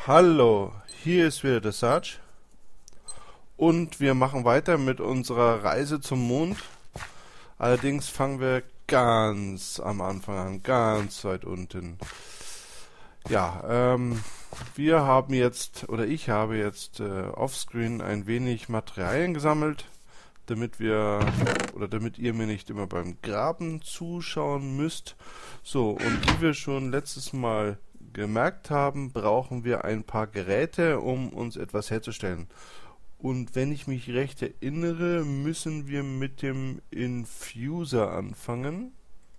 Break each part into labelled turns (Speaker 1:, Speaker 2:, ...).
Speaker 1: Hallo, hier ist wieder der Sarge und wir machen weiter mit unserer Reise zum Mond. Allerdings fangen wir ganz am Anfang an, ganz weit unten. Ja, wir haben jetzt, oder ich habe jetzt offscreen ein wenig Materialien gesammelt, damit damit ihr mir nicht immer beim Graben zuschauen müsst. So, und wie wir schon letztes Mal gemerkt haben, brauchen wir ein paar Geräte, um uns etwas herzustellen. Und wenn ich mich recht erinnere, müssen wir mit dem Infuser anfangen.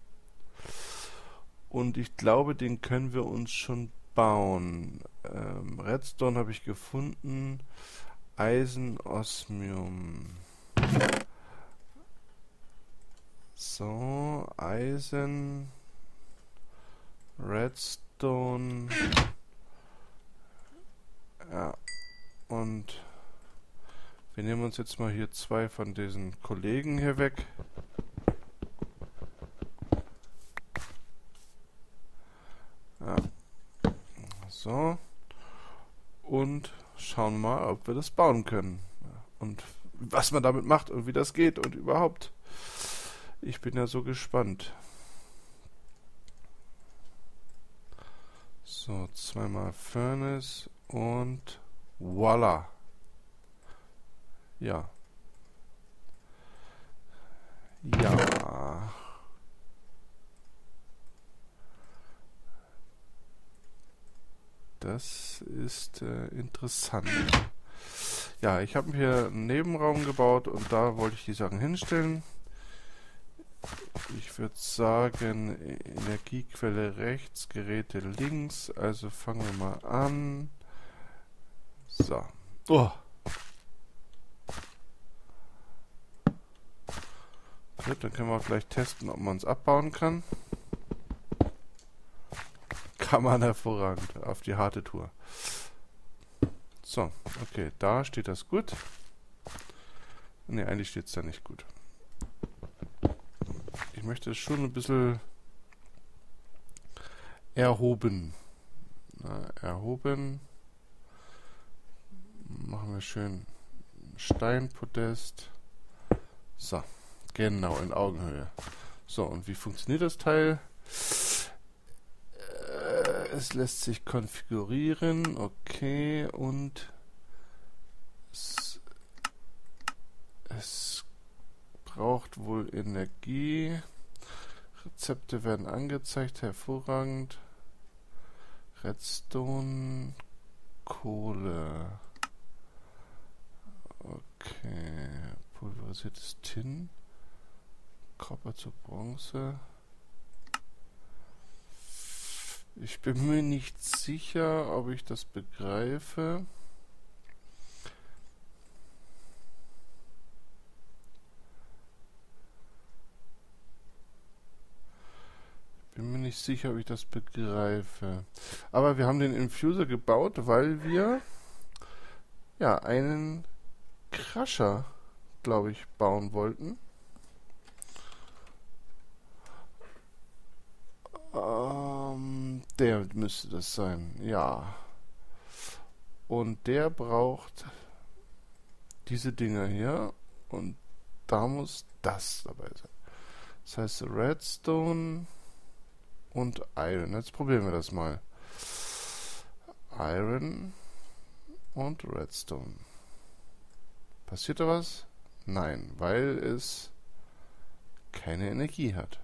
Speaker 1: Und ich glaube, den können wir uns schon bauen. Redstone habe ich gefunden. Eisen, Osmium. So, Eisen, Redstone. Ja, und wir nehmen uns jetzt mal hier zwei von diesen Kollegen hier weg. Ja. So. Und schauen mal, ob wir das bauen können. Und was man damit macht und wie das geht und überhaupt. Ich bin ja so gespannt. So, zweimal Furnace und voila. Ja. Ja. Das ist interessant. Ja, ich habe hier einen Nebenraum gebaut und da wollte ich die Sachen hinstellen. Ich würde sagen, Energiequelle rechts, Geräte links. Also fangen wir mal an. So. Oh. Gut, dann können wir gleich testen, ob man es abbauen kann. Kann man hervorragend auf die harte Tour. So, okay, da steht das gut. Ne, eigentlich steht es da nicht gut. Ich möchte es schon ein bisschen erhoben. Erhoben. Machen wir schön Steinpodest. So, genau, in Augenhöhe. So, und wie funktioniert das Teil? Es lässt sich konfigurieren, okay, und es braucht wohl Energie. Rezepte werden angezeigt, hervorragend. Redstone, Kohle. Okay, pulverisiertes Tin, Kupfer zu Bronze. Ich bin mir nicht sicher, ob ich das begreife. Bin mir nicht sicher, ob ich das begreife. Aber wir haben den Infuser gebaut, weil wir ja einen Crusher, glaube ich, bauen wollten. Der müsste das sein, ja. Und der braucht diese Dinger hier und da muss das dabei sein. Das heißt Redstone und Iron. Jetzt probieren wir das mal. Iron und Redstone. Passiert da was? Nein, weil es keine Energie hat.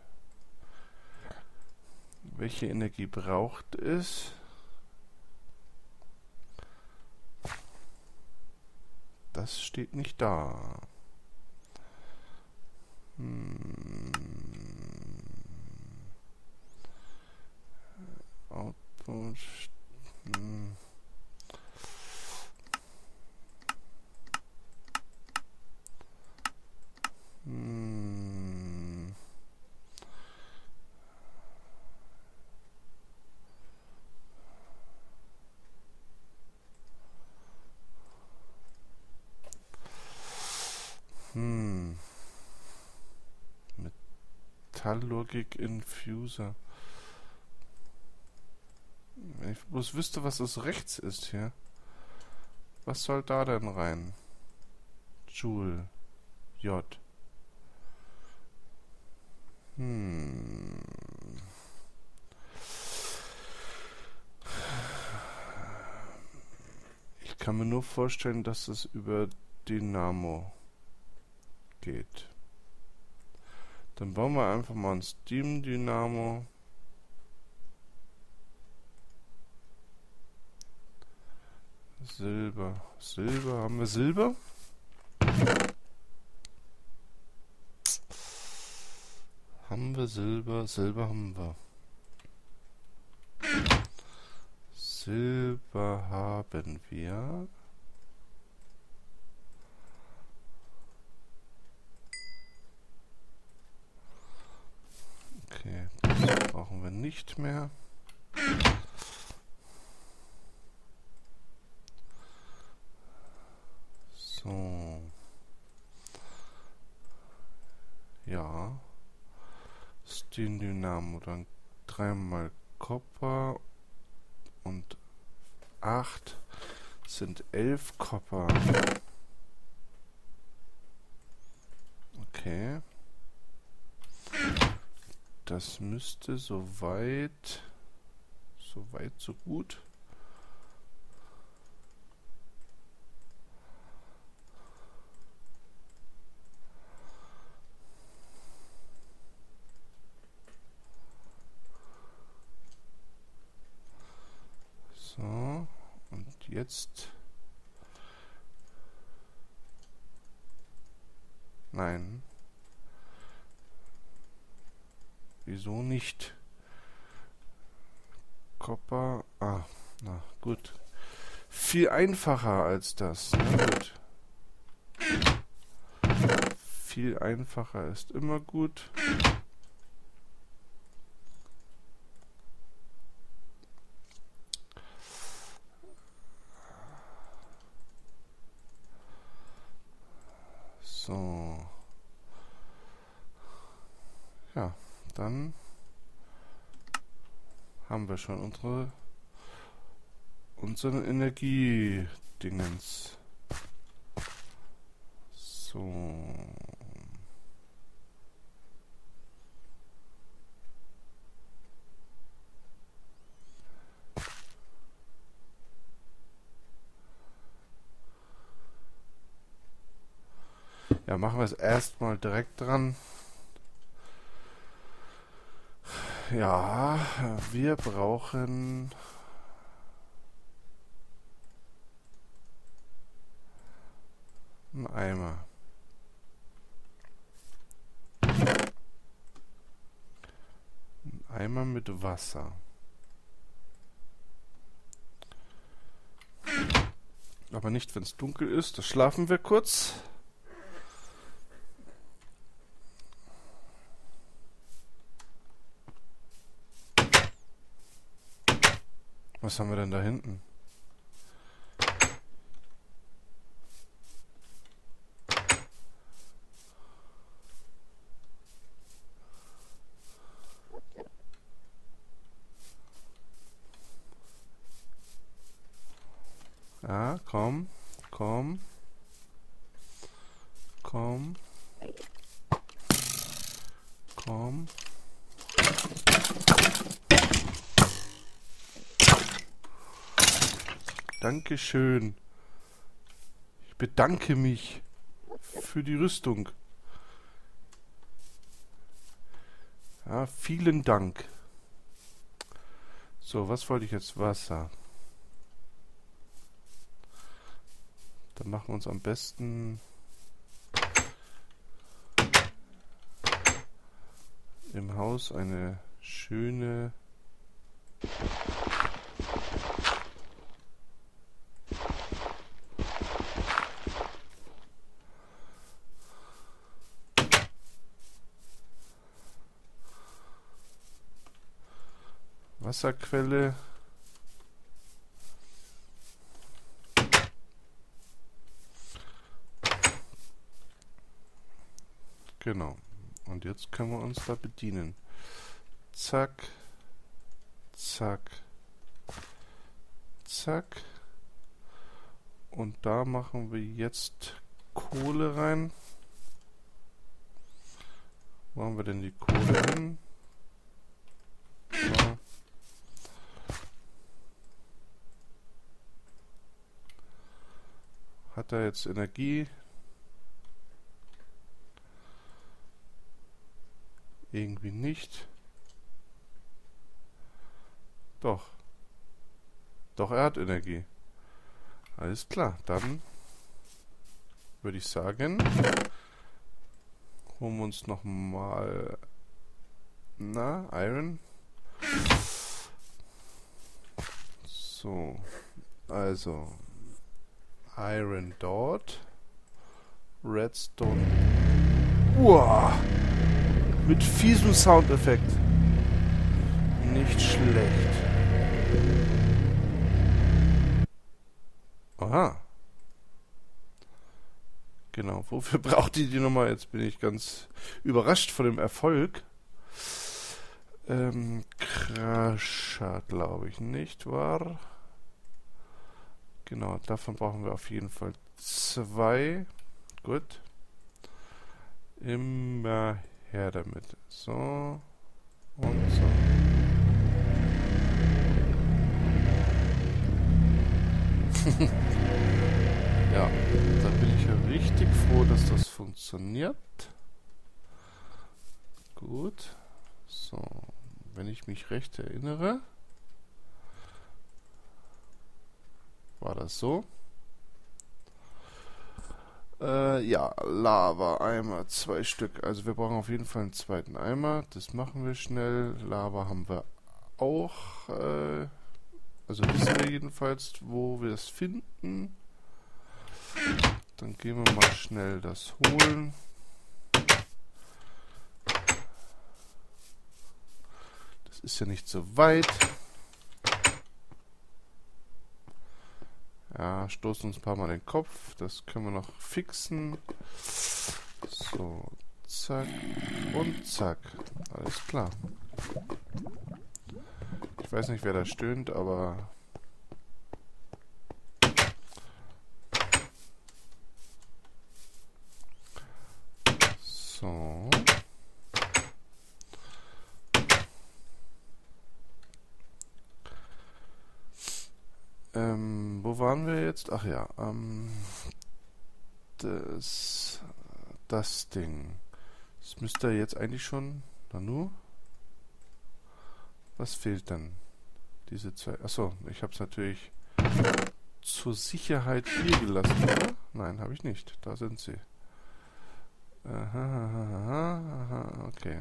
Speaker 1: Welche Energie braucht es? Das steht nicht da. Output. Metallurgic Infuser. Wenn Ich bloß wüsste, was das rechts ist hier. Was soll da denn rein? Joule. J. Ich kann mir nur vorstellen, dass es über Dynamo geht. Dann bauen wir einfach mal ein Steam Dynamo. Silber. Silber. Haben wir Silber? Haben wir Silber? Silber haben wir. Silber haben wir. Okay, das brauchen wir nicht mehr. So. Ja. Steam Dynamo, dann 3 mal Copper und 8 sind 11 Copper. Okay. Das müsste soweit so gut. So, und jetzt... Nein. Wieso nicht? Copper... Ah, na gut. Viel einfacher als das. Na gut. Viel einfacher ist immer gut. So. Ja, dann haben wir schon unseren Energiedingens. So. Ja, machen wir es erstmal direkt dran. Ja, wir brauchen einen Eimer. Ein Eimer mit Wasser. Aber nicht, wenn es dunkel ist. Da schlafen wir kurz. Was haben wir denn da hinten? Ja, komm, komm, komm, komm. Dankeschön. Ich bedanke mich für die Rüstung. Ja, vielen Dank. So, was wollte ich jetzt? Wasser. Dann machen wir uns am besten im Haus eine schöne Wasserquelle. Genau. Und jetzt können wir uns da bedienen. Zack, zack, Zack. Und da machen wir jetzt Kohle rein. Wo haben wir denn die Kohle hin? So. Hat er jetzt Energie? Irgendwie nicht. Doch. Doch, er hat Energie. Alles klar, dann würde ich sagen, holen wir uns nochmal Iron. So, also Iron dort, Redstone. Uah, mit fiesem Soundeffekt. Nicht schlecht. Aha. Genau, wofür braucht die nochmal? Jetzt bin ich ganz überrascht von dem Erfolg. Crusher, glaube ich, nicht wahr? Genau, davon brauchen wir auf jeden Fall 2. Gut. Immer her damit. So. Und so. Ja, da bin ich ja richtig froh, dass das funktioniert. Gut. So, wenn ich mich recht erinnere, war das so. Ja, Lava-Eimer, 2 Stück. Also wir brauchen auf jeden Fall einen zweiten Eimer. Das machen wir schnell. Lava haben wir auch. Also wissen wir jedenfalls, wo wir es finden. Dann gehen wir mal schnell das holen. Das ist ja nicht so weit. Ja, stoßen uns ein paar Mal den Kopf. Das können wir noch fixen. So, zack und zack. Alles klar. Ich weiß nicht, wer da stöhnt, aber... So. Wo waren wir jetzt? Ach ja, das Ding. Das müsste jetzt eigentlich schon... Nanu? Was fehlt denn? Diese 2... Achso, ich habe es natürlich zur Sicherheit hier gelassen, oder? Nein, habe ich nicht. Da sind sie. Aha, okay.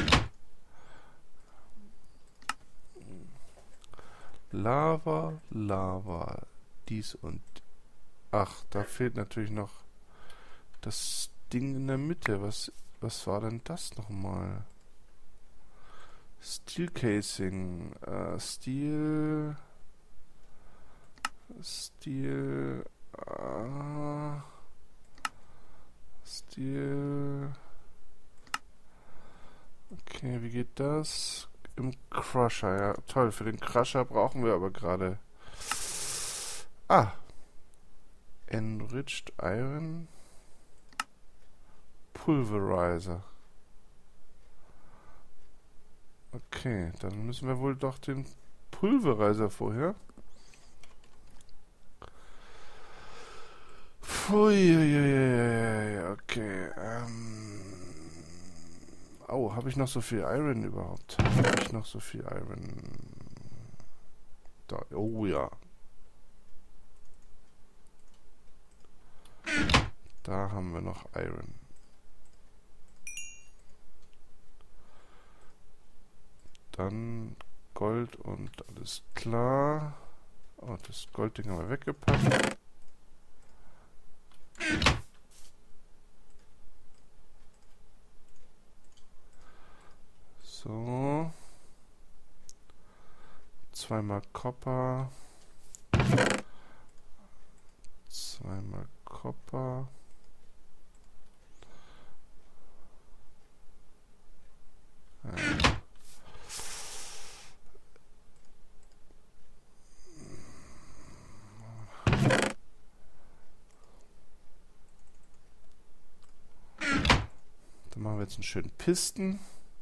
Speaker 1: Lava, dies und... Ach, da fehlt natürlich noch das Ding in der Mitte. Was war denn das nochmal? Steel Casing. Steel... Steel... Okay, wie geht das? Im Crusher, ja. Toll, für den Crusher brauchen wir aber gerade... Enriched Iron Pulverizer. Okay, dann müssen wir wohl doch den Pulverizer vorher. Pfui, okay. Oh, habe ich noch so viel Iron überhaupt? Habe ich noch so viel Iron? Da, oh ja. Da haben wir noch Iron. Dann Gold und alles klar. Oh, das Goldding haben wir weggepackt. So. 2-mal Copper. 2-mal Copper. wir jetzt einen schönen Pisten.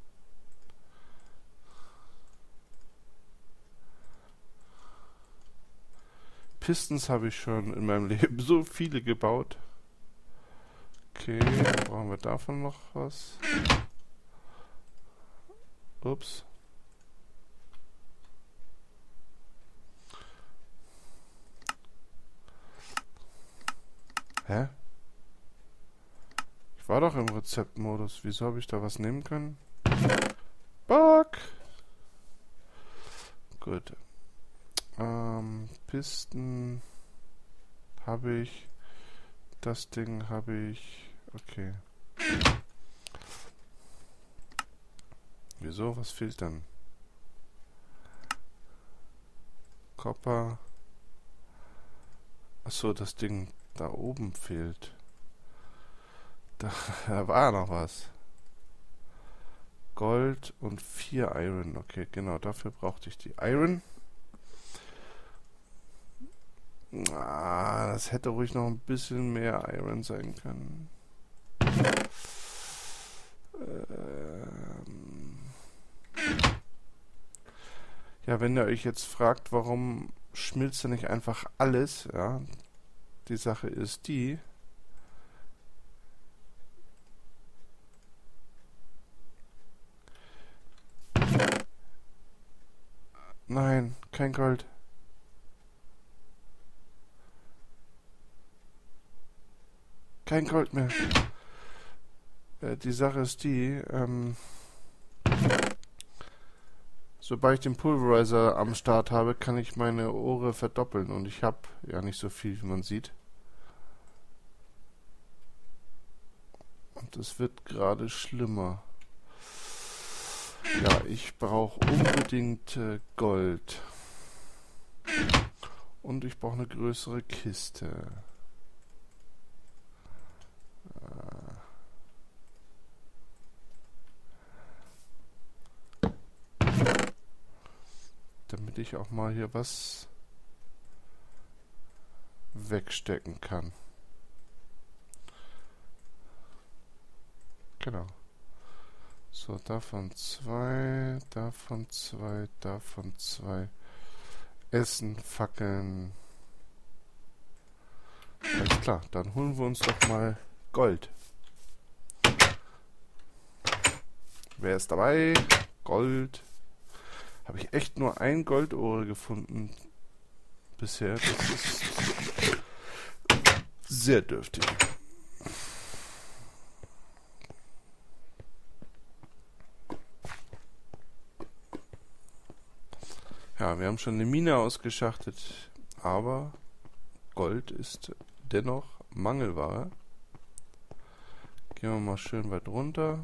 Speaker 1: Pistons habe ich schon in meinem Leben so viele gebaut. Okay, dann brauchen wir davon noch was. Ups. Hä? Ich war doch im Rezeptmodus. Wieso habe ich da was nehmen können? Bug! Gut. Pisten habe ich. Das Ding habe ich. Okay. Wieso? Was fehlt dann? Copper. Achso, das Ding da oben fehlt. Da war noch was. Gold und 4 Iron. Okay, genau, dafür brauchte ich die Iron. Das hätte ruhig noch ein bisschen mehr Iron sein können. Ja, wenn ihr euch jetzt fragt, warum schmilzt denn nicht einfach alles, ja, die Sache ist die, nein, kein Gold. Kein Gold mehr. Die Sache ist die, sobald ich den Pulverizer am Start habe, kann ich meine Ore verdoppeln. Und ich habe ja nicht so viel, wie man sieht. Und es wird gerade schlimmer. Ja, ich brauche unbedingt Gold. Und ich brauche eine größere Kiste. Damit ich auch mal hier was wegstecken kann. Genau. So, davon 2, davon 2, davon 2. Essen, Fackeln. Alles klar, dann holen wir uns doch mal Gold. Wer ist dabei? Gold. Habe ich echt nur ein Goldohre gefunden bisher. Das ist sehr dürftig. Ja, wir haben schon eine Mine ausgeschachtet, aber Gold ist dennoch Mangelware. Gehen wir mal schön weit runter.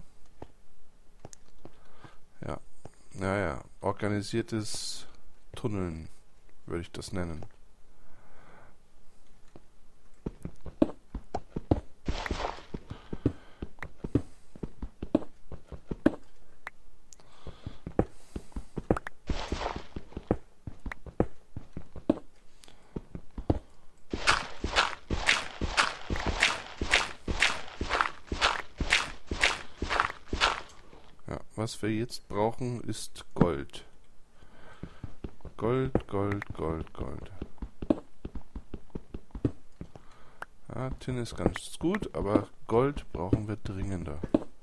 Speaker 1: Ja. Naja, organisiertes Tunneln würde ich das nennen. Was wir jetzt brauchen, ist Gold. Gold, Gold, Gold, Gold. Ja, Tin ist ganz gut, aber Gold brauchen wir dringender.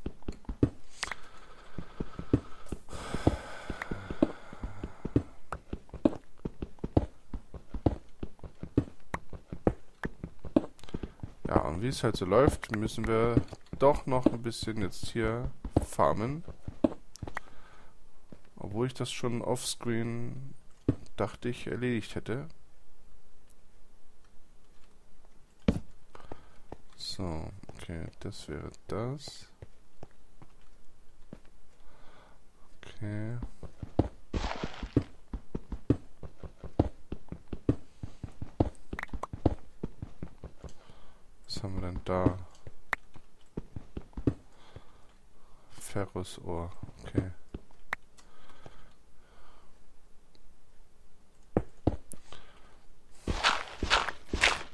Speaker 1: Ja, und wie es halt so läuft, müssen wir doch noch ein bisschen jetzt hier farmen. Obwohl ich das schon offscreen, dachte ich, erledigt hätte. So, okay, das wäre das. Okay. Was haben wir denn da? Ferrusohr, okay.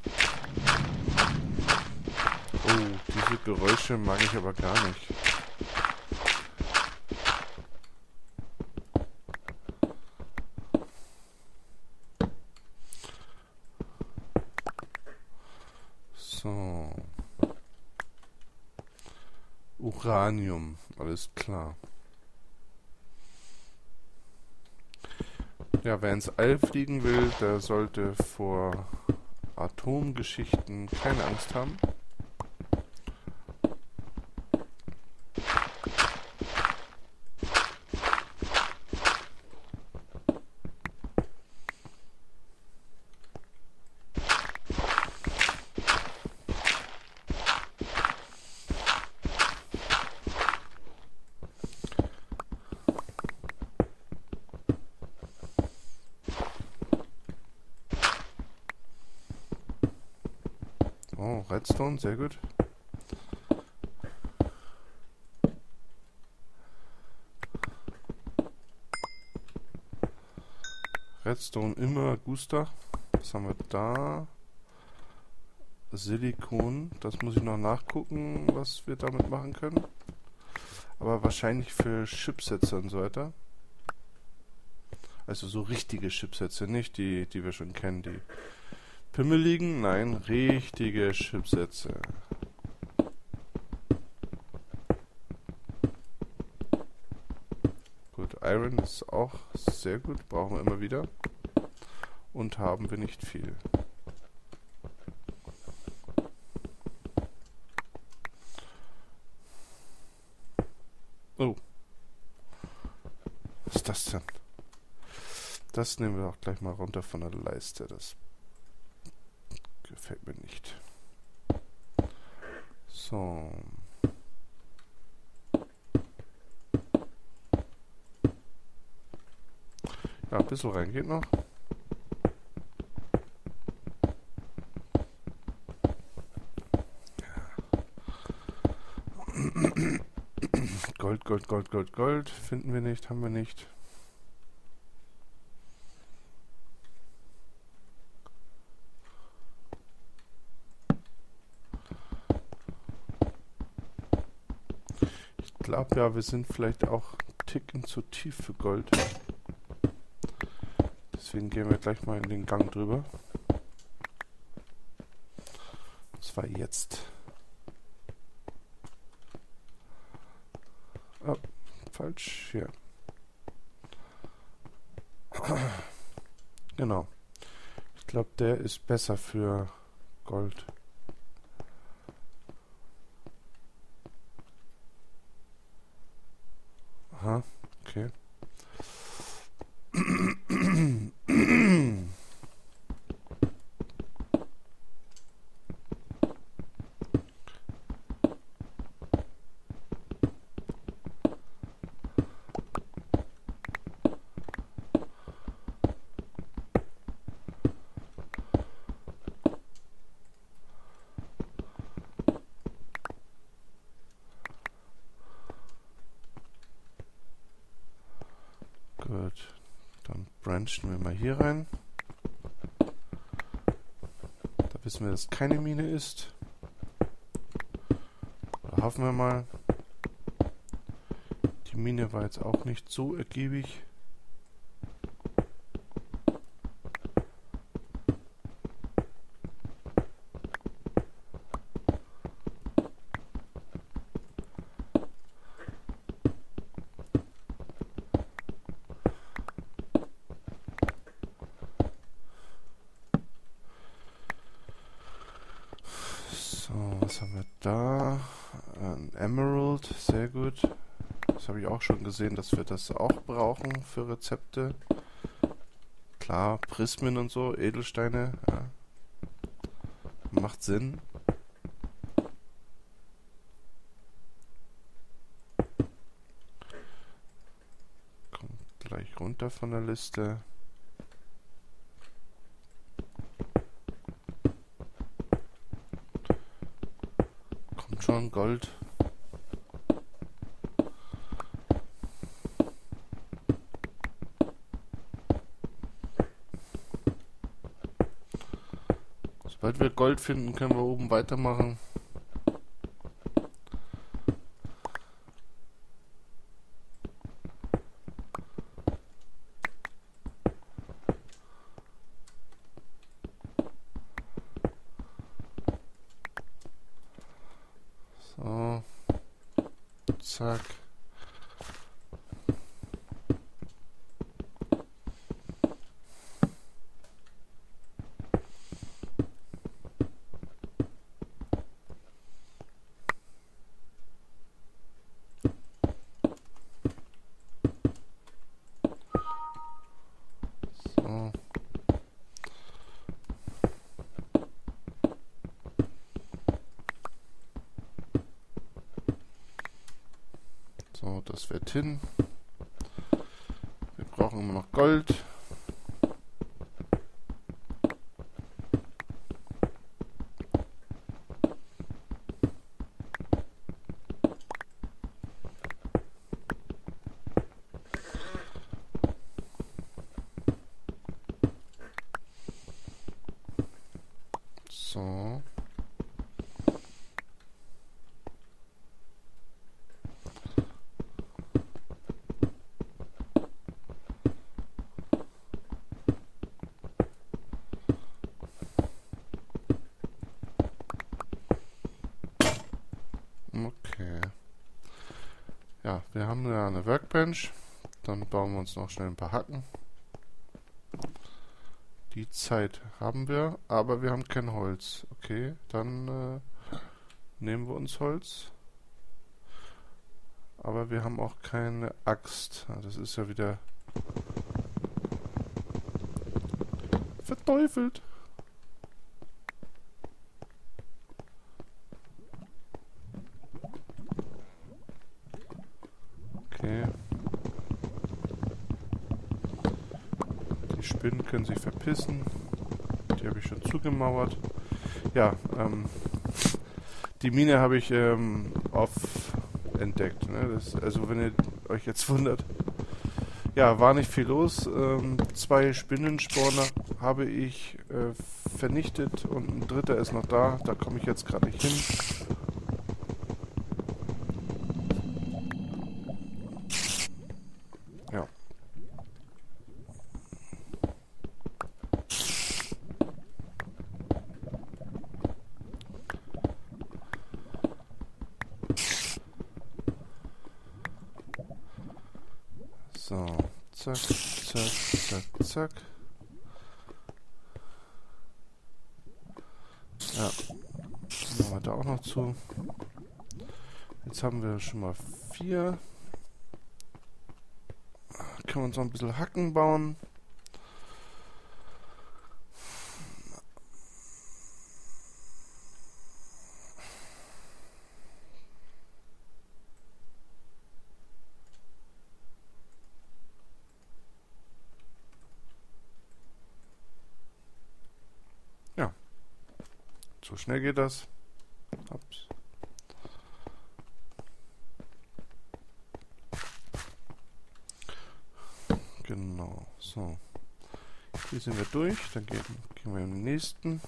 Speaker 1: Geräusche mag ich aber gar nicht. So. Uranium, alles klar. Ja, wer ins All fliegen will, der sollte vor Atomgeschichten keine Angst haben. Oh, Redstone, sehr gut. Redstone immer Guster. Was haben wir da? Silikon. Das muss ich noch nachgucken, was wir damit machen können. Aber wahrscheinlich für Chipsätze und so weiter. Also so richtige Chipsätze, nicht die, die wir schon kennen, die pimmeligen. Nein, richtige Chipsätze. Gut, Iron ist auch sehr gut, brauchen wir immer wieder. Und haben wir nicht viel. Oh. Was ist das denn? Das nehmen wir auch gleich mal runter von der Leiste. Das gefällt mir nicht. So. Ja, ein bisschen rein geht noch. Gold, Gold, Gold, Gold, Gold. Finden wir nicht, haben wir nicht. Ich glaube ja, wir sind vielleicht auch einen Ticken zu tief für Gold. Deswegen gehen wir gleich mal in den Gang drüber. Und zwar jetzt. Oh, falsch. Hier. Genau. Ich glaube, der ist besser für Gold. Aha, okay. Gut, dann branchen wir mal hier rein. Da wissen wir, dass keine Mine ist. Da hoffen wir mal. Die Mine war jetzt auch nicht so ergiebig. Was haben wir da? Ein Emerald, sehr gut. Das habe ich auch schon gesehen, dass wir das auch brauchen für Rezepte. Klar, Prismen und so, Edelsteine, ja. Macht Sinn. Kommt gleich runter von der Liste. Schon Gold. Sobald wir Gold finden, können wir oben weitermachen. Zack. So. So, das wird hin. Wir brauchen immer noch Gold. So. Okay. Ja, wir haben ja eine Workbench. Dann bauen wir uns noch schnell ein paar Hacken. Die Zeit haben wir, aber wir haben kein Holz. Okay, dann nehmen wir uns Holz. Aber wir haben auch keine Axt. Das ist ja wieder verteufelt. Okay. Die Spinnen können sich verpissen. Die habe ich schon zugemauert. Ja, die Mine habe ich entdeckt. Ne? Also wenn ihr euch jetzt wundert. Ja, war nicht viel los. 2 Spinnenspawner habe ich vernichtet und ein dritter ist noch da. Da komme ich jetzt gerade nicht hin. Ja. So, zack, zack, zack, zack. Ja, machen wir da auch noch zu. Jetzt haben wir schon mal 4. Können wir uns noch ein bisschen Hacken bauen. Ja, so schnell geht das. Ups. Genau, so. Hier sind wir durch, dann gehen wir im nächsten.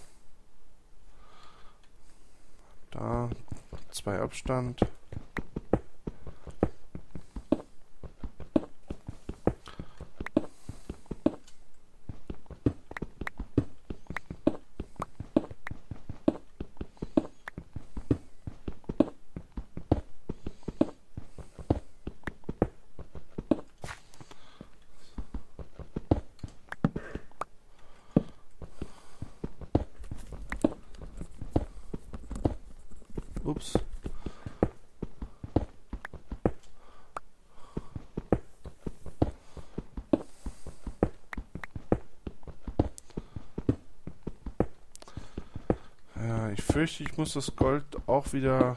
Speaker 1: Da, 2 Abstand. Ups. Ja, ich fürchte, ich muss das Gold auch wieder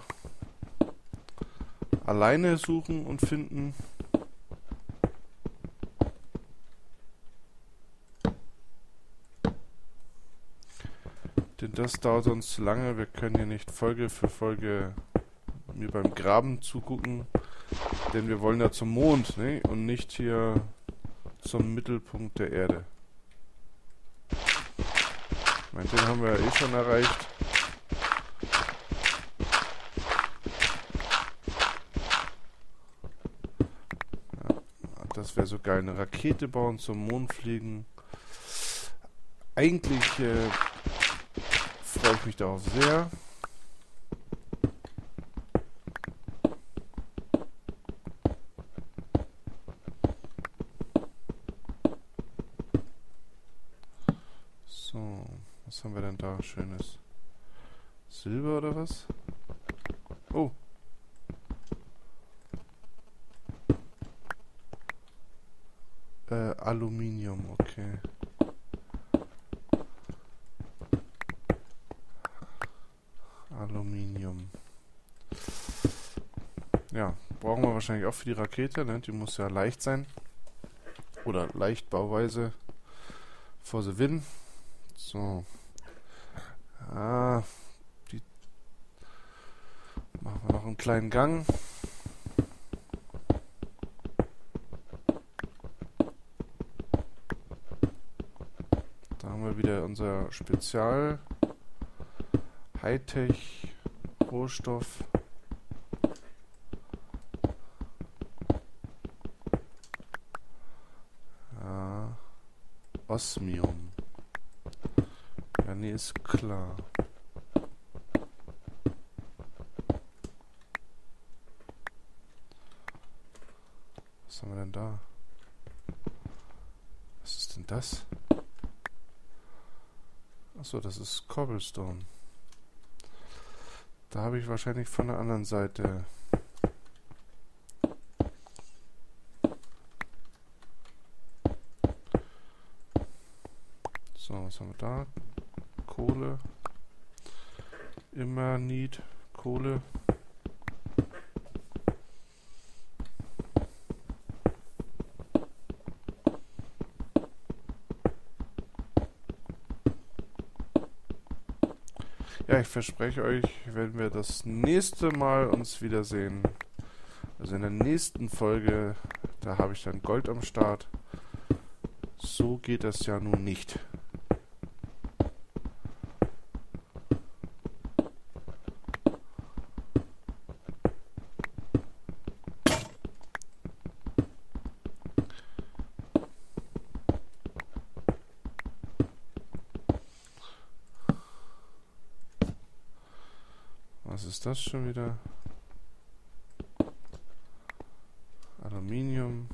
Speaker 1: alleine suchen und finden. Denn das dauert sonst zu lange. Wir können hier nicht Folge für Folge mir beim Graben zugucken. Denn wir wollen ja zum Mond, ne? Und nicht hier zum Mittelpunkt der Erde. Ich meine, den haben wir ja eh schon erreicht. Ja, das wäre so geil. Eine Rakete bauen, zum Mond fliegen. Eigentlich freue ich mich darauf sehr. So, was haben wir denn da Schönes? Silber oder was? Oh. Aluminium, okay. Aluminium. Ja, brauchen wir wahrscheinlich auch für die Rakete, ne? Die muss ja leicht sein. Oder leicht Bauweise. For the win. So. Ah, die machen wir noch einen kleinen Gang. Da haben wir wieder unser Spezial Hightech Rohstoff. Osmium. Ja, nee, ist klar. Was haben wir denn da? Was ist denn das? Achso, das ist Cobblestone. Da habe ich wahrscheinlich von der anderen Seite. So, was haben wir da? Kohle. Immer Need. Kohle. Ja, ich verspreche euch, wenn wir das nächste Mal uns wiedersehen, also in der nächsten Folge, da habe ich dann Gold am Start. So geht das ja nun nicht. Was ist das schon wieder? Aluminium.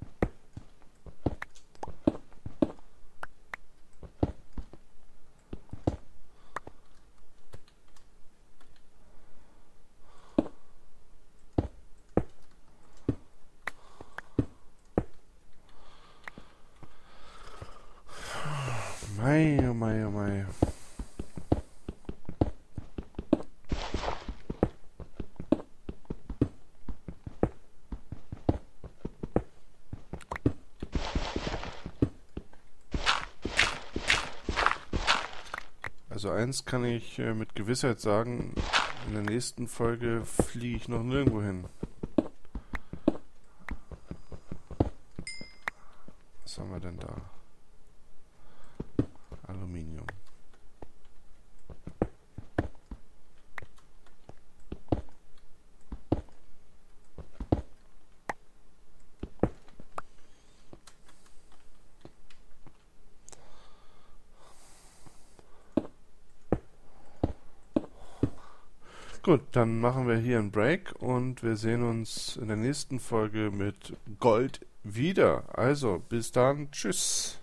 Speaker 1: Mei, oh mei, oh mei. Also eins kann ich mit Gewissheit sagen, in der nächsten Folge fliege ich noch nirgendwo hin. Was haben wir denn da? Aluminium. Gut, dann machen wir hier einen Break und wir sehen uns in der nächsten Folge mit Gold wieder. Also, bis dann, tschüss.